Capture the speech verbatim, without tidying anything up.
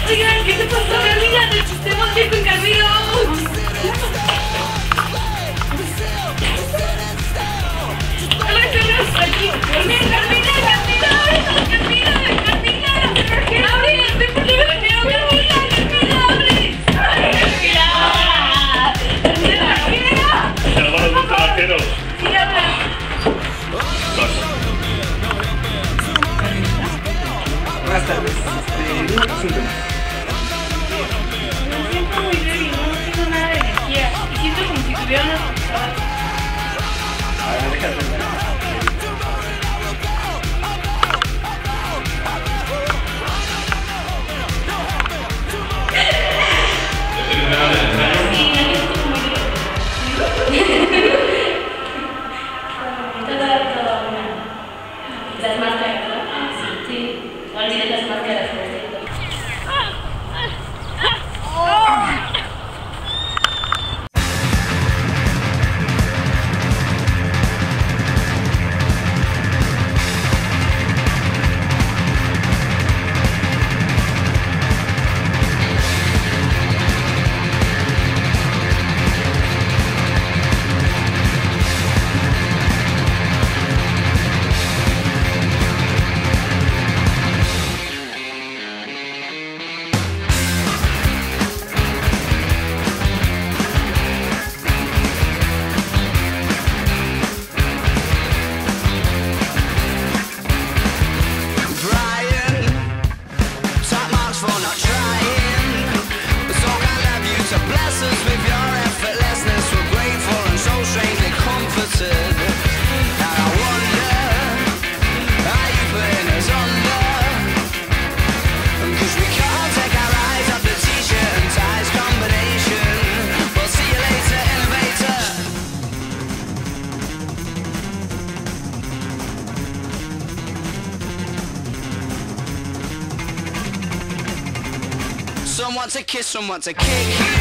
Oigan, ¿qué te pasó? Me olvidan el sistema viejo y Calvino. Hola, estamos aquí. Carmina, Carmina, Carmina, Carmina, Carmina, abre, ven por favor, Carmina, Carmina, abre. Carmina, Carmina, Carmina. ¿Te lo van a buscar al arquero? Sí, abre. Buenas tardes. Este, síntomas. Me siento muy débil, no tengo nada de energía. Y siento como si tuviera una punzada. A ver, déjate ver. Sí, me siento muy débil. Todo, todo mal. Las máscaras, ¿no? Sí, olvidé las máscaras, por cierto. Someone to kiss, someone to kick you.